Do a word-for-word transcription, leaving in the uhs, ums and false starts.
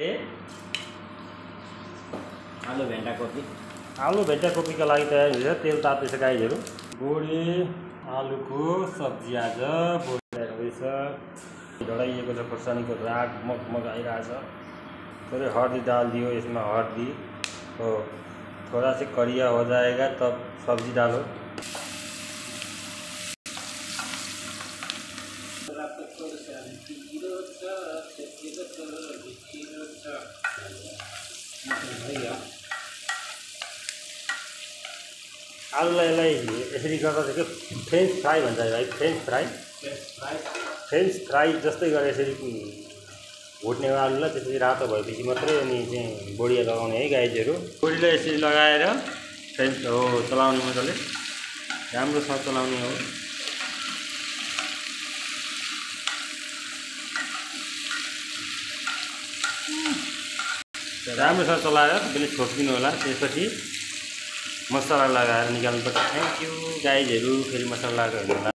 आलु भेन्टा कोपी आलु भेन्टा कोपीका लागि तयार हुन्छ। तेल ताप्दैछ गाईहरू। बोडी आलुको सब्जी आज बोडी तयार हुँदैछ। ढडाइएको छ खोर्सानीको राग मगमग आइरहेछ। थोड़े हर्दी डाल दियो इसमें, हर्दी तो थोड़ा से करिया हो जाएगा तब सब्जी डालो। आलुलाई यसलाई यसरी गर्दा चाहिँ के फ्रेन्च फ्राई भन्छ है। फ्रेन्च फ्राई फ्रेन्च फ्राई जस्तै गरेर यसरी भुट्ने हो आलुलाई। त्यसपछि रातो भएपछि मात्रै अनि चाहिँ बोडिया लगाउने है गाईहरू। बोडीलाई यसरी लगाएर फ्रेन्च हो चलाउने मजाले राम्रोसँग चलाउने हो। राम्रोसँग चलाएर त्यसले छोपिदिनु होला। त्यसपछि मसला लगाएर निकाल्नुपर्छ। थ्याङ्क यू गाईहरू। फेरि मसला लगाएर